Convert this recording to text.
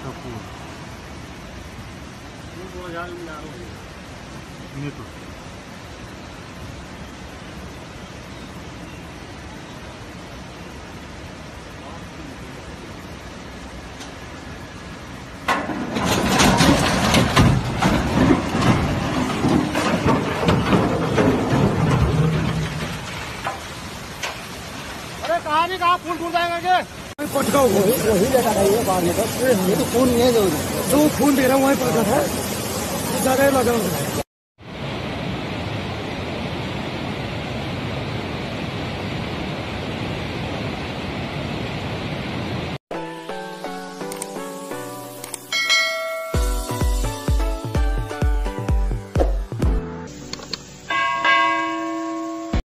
का फूल ये तो कहाँ फूल फूल जाएंगे पटका वही लेटा था ये बाद में तो ये तो खून नहीं है जो खून दे रहा हूँ वही पटका था ज्यादा लगा